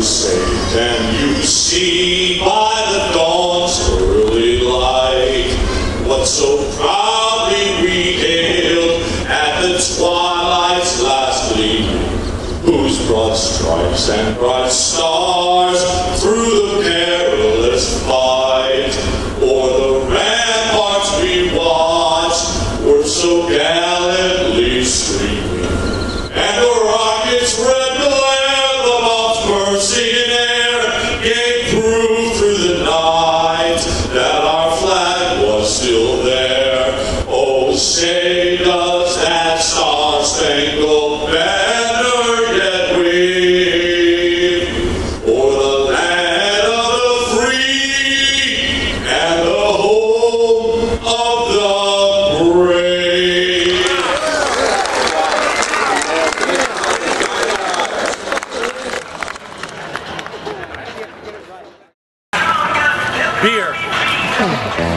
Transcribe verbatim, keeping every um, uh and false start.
saved, and you see by the dawn's early light what so proudly we hailed at the twilight's last gleaming, whose broad stripes and bright stars through the perilous fight o'er the ramparts we watched were so gallantly streaming, and the rocket's red glare, the bomb's bursting in air, gave proof through the night that our flag was still there. Oh, say does that star-spangled banner yet wave o'er the land of the free and the home of the brave? Beer.